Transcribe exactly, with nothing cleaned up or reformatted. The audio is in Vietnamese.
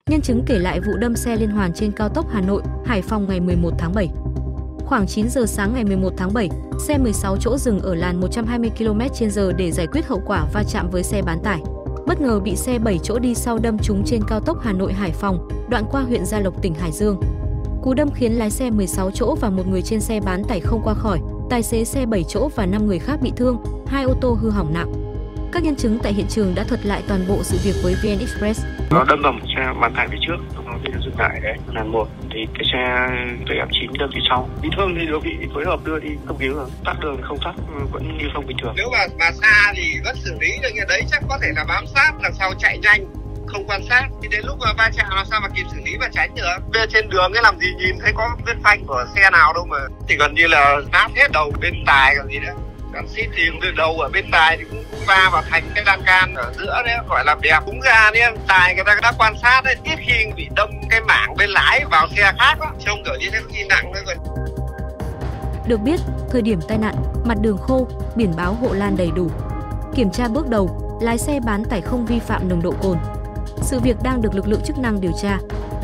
Nhân chứng kể lại vụ đâm xe liên hoàn trên cao tốc Hà Nội - Hải Phòng ngày mười một tháng bảy. Khoảng chín giờ sáng ngày mười một tháng bảy, xe mười sáu chỗ dừng ở làn một trăm hai mươi ki lô mét trên giờ để giải quyết hậu quả va chạm với xe bán tải. Bất ngờ bị xe bảy chỗ đi sau đâm trúng trên cao tốc Hà Nội - Hải Phòng, đoạn qua huyện Gia Lộc, tỉnh Hải Dương. Cú đâm khiến lái xe mười sáu chỗ và một người trên xe bán tải không qua khỏi, tài xế xe bảy chỗ và năm người khác bị thương, hai ô tô hư hỏng nặng. Các nhân chứng tại hiện trường đã thuật lại toàn bộ sự việc với vê en Express. Nó đâm vào một xe bán tải phía trước, nó bị dừng lại đấy, làn một thì cái xe tê ép chín đâm phía sau. Bị thương thì đều bị phối hợp đưa đi cấp cứu rồi, tắc đường thì không tắc, vẫn lưu thông bình thường. Nếu mà mà xa thì vẫn xử lý được, như đấy chắc có thể là bám sát, làm sao chạy nhanh, không quan sát, thì đến lúc mà va chạm làm sao mà kịp xử lý và tránh được. Bên trên đường cái làm gì nhìn thấy có vết phanh của xe nào đâu mà, thì gần như là nát hết đầu bên tài còn gì nữa. Gắn xít thì từ đầu ở bên tài thì cũng, cũng va vào thành cái lan can ở giữa đấy, gọi là đẹp. Đúng ra đấy, tài người ta đã quan sát đấy, ít khi bị đâm cái mảng bên lái vào xe khác đó, trông kiểu như thế có gì nặng nữa rồi. Được biết, thời điểm tai nạn, mặt đường khô, biển báo hộ lan đầy đủ. Kiểm tra bước đầu, lái xe bán tải không vi phạm nồng độ cồn. Sự việc đang được lực lượng chức năng điều tra.